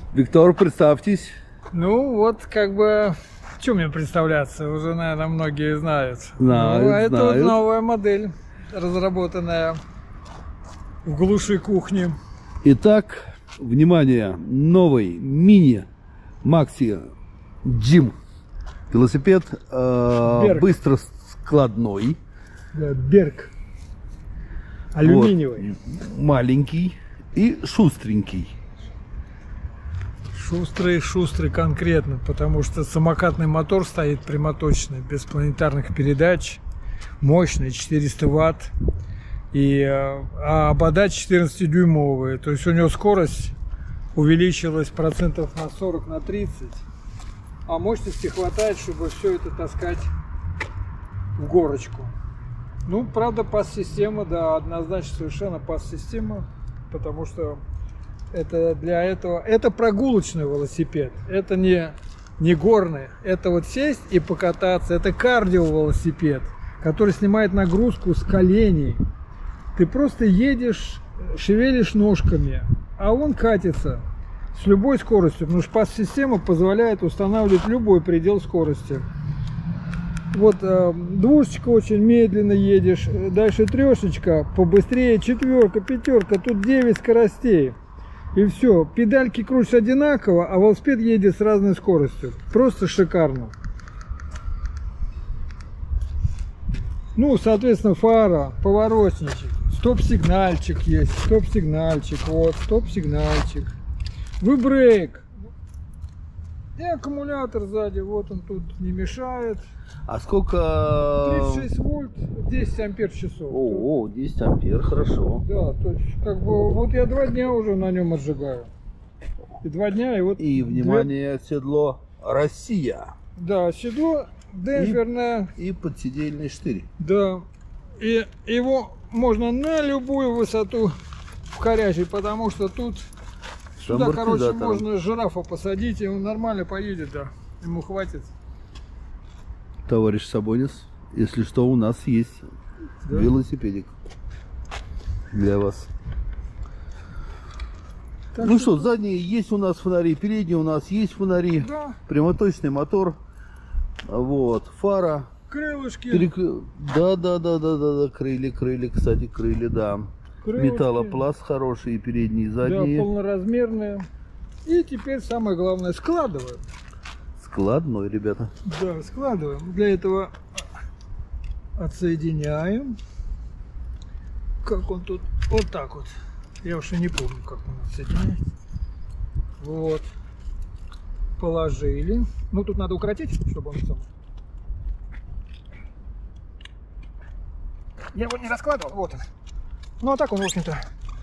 Виктор, представьтесь. Ну, вот как бы, что мне представляться, уже, наверное, многие знают. Знают, Ну, это вот знают. новая модель, разработанная в глуши кухни. Итак, внимание, новый мини Макси Джим велосипед, быстро складной. Да, Берг. Алюминиевый. Вот, маленький и шустренький. Шустрый конкретно, потому что самокатный мотор стоит прямоточный, без планетарных передач, мощный, 400 ватт, а обода 14-дюймовые, то есть у него скорость увеличилась процентов на 40, на 30, а мощности хватает, чтобы все это таскать в горочку. Ну, правда, пас-система, да, однозначно совершенно пас-система, потому что это для этого, это прогулочный велосипед, это не горный, это вот сесть и покататься, это кардио-велосипед, который снимает нагрузку с коленей. Ты просто едешь, шевелишь ножками, а он катится с любой скоростью, потому что пас-система позволяет устанавливать любой предел скорости. Вот двушечка очень медленно едешь, дальше трешечка, побыстрее четверка, пятерка, тут 9 скоростей. И все, педальки крутятся одинаково, а велосипед едет с разной скоростью. Просто шикарно. Ну, соответственно, фара, поворотничек, стоп-сигнальчик есть, стоп-сигнальчик, вот, стоп-сигнальчик. Выбрейк. И аккумулятор сзади, вот он тут не мешает. А сколько? 36 вольт, 10 ампер часов. О, 10 ампер, хорошо. Да, то есть, как бы, вот я 2 дня уже на нем отжигаю. И 2 дня, и вот... И, внимание, седло Россия. Да, седло демпферное. И подседельный штырь. Да. И его можно на любую высоту вкорячить, потому что тут сюда, короче, можно жирафа посадить, и он нормально поедет, да. Ему хватит. Товарищ Сабонис, если что, у нас есть велосипедик для вас. Так ну что, задние есть у нас фонари, передние у нас есть фонари, да. Прямоточный мотор, вот, фара. Крылышки. Да, крылья, кстати, да. Крылышки. Металлопласт хороший, и передние, и задние. Да, полноразмерные. И теперь самое главное, складываем. Складной, ребята. Да, складываем. Для этого отсоединяем. Как он тут? Вот так вот. Я уж и не помню, как он отсоединяется. Вот. Положили. Ну, тут надо укоротить, чтобы он сам. Я его не раскладывал. Вот он. Ну, а так он, в общем-то...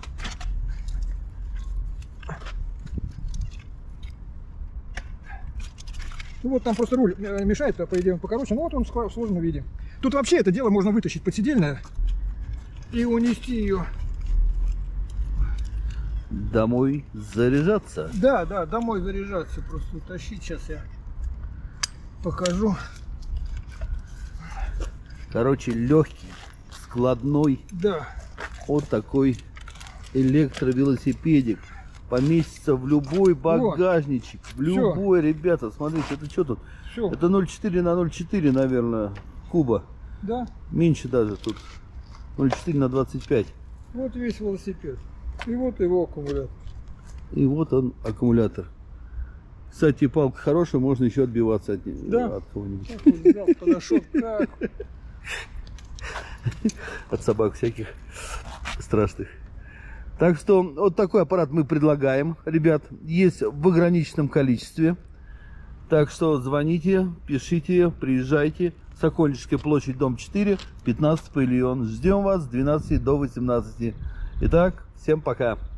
Ну вот там просто руль мешает, по идее он покороче, но вот он в сложном виде. Тут вообще это дело можно вытащить подседельное и унести ее. Домой заряжаться? Да, домой заряжаться, просто утащить. Сейчас я покажу. Короче, легкий, складной. Да. Вот такой электровелосипедик. Поместится в любой багажничек, вот. В любой, ребята, смотрите, это что тут? Все. Это 0,4 на 0,4, наверное, куба. Да. Меньше даже тут. 0,4 на 25. Вот весь велосипед. И вот его аккумулятор. И вот он, аккумулятор. Кстати, палка хорошая, можно еще отбиваться от кого-нибудь. Подошел, как? От собак всяких страшных. Так что вот такой аппарат мы предлагаем, ребят, есть в ограниченном количестве. Так что звоните, пишите, приезжайте. Сокольническая площадь, дом 4, 15 павильон. Ждем вас с 12 до 18. Итак, всем пока.